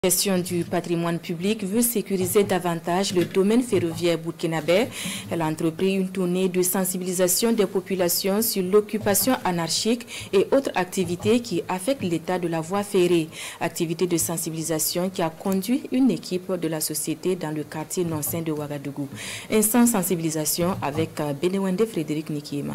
La gestion du patrimoine public veut sécuriser davantage le domaine ferroviaire burkinabé. Elle a entrepris une tournée de sensibilisation des populations sur l'occupation anarchique et autres activités qui affectent l'état de la voie ferrée. Activité de sensibilisation qui a conduit une équipe de la société dans le quartier non-sain de Ouagadougou. Instant sensibilisation avec Benewende Frédéric Nikima.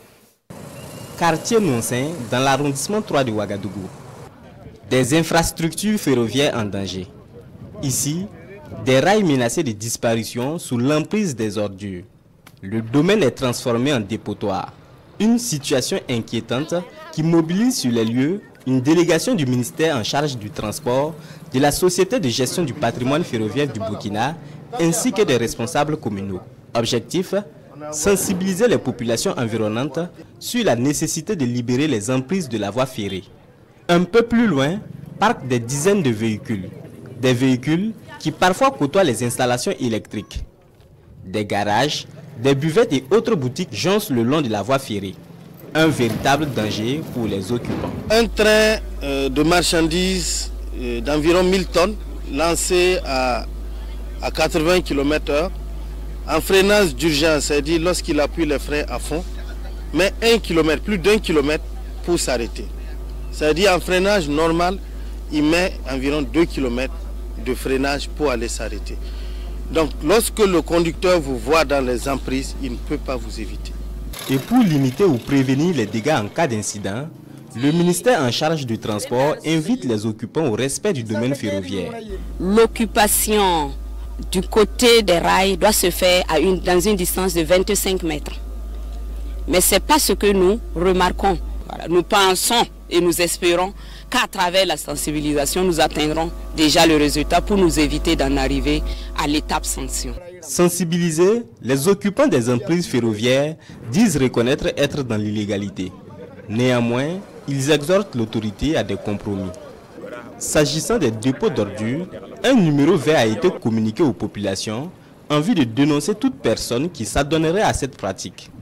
Quartier non-sain dans l'arrondissement 3 de Ouagadougou. Des infrastructures ferroviaires en danger. Ici, des rails menacés de disparition sous l'emprise des ordures. Le domaine est transformé en dépotoir. Une situation inquiétante qui mobilise sur les lieux une délégation du ministère en charge du transport, de la Société de gestion du patrimoine ferroviaire du Burkina, ainsi que des responsables communaux. Objectif: sensibiliser les populations environnantes sur la nécessité de libérer les emprises de la voie ferrée. Un peu plus loin, parquent des dizaines de véhicules. Des véhicules qui parfois côtoient les installations électriques. Des garages, des buvettes et autres boutiques joncent le long de la voie ferrée. Un véritable danger pour les occupants. Un train de marchandises d'environ 1000 tonnes lancé à 80 km/h en freinage d'urgence, c'est-à-dire lorsqu'il appuie les freins à fond, mais plus d'1 kilomètre pour s'arrêter. C'est-à-dire en freinage normal, il met environ 2 km de freinage pour aller s'arrêter. Donc lorsque le conducteur vous voit dans les emprises, il ne peut pas vous éviter. Et pour limiter ou prévenir les dégâts en cas d'incident, le ministère en charge du transport invite les occupants au respect du domaine ferroviaire. L'occupation du côté des rails doit se faire dans une distance de 25 mètres. Mais ce n'est pas ce que nous remarquons. Voilà, nous pensons et nous espérons qu'à travers la sensibilisation, nous atteindrons déjà le résultat pour nous éviter d'en arriver à l'étape sanction. Sensibiliser, les occupants des emprises ferroviaires disent reconnaître être dans l'illégalité. Néanmoins, ils exhortent l'autorité à des compromis. S'agissant des dépôts d'ordures, un numéro vert a été communiqué aux populations en vue de dénoncer toute personne qui s'adonnerait à cette pratique.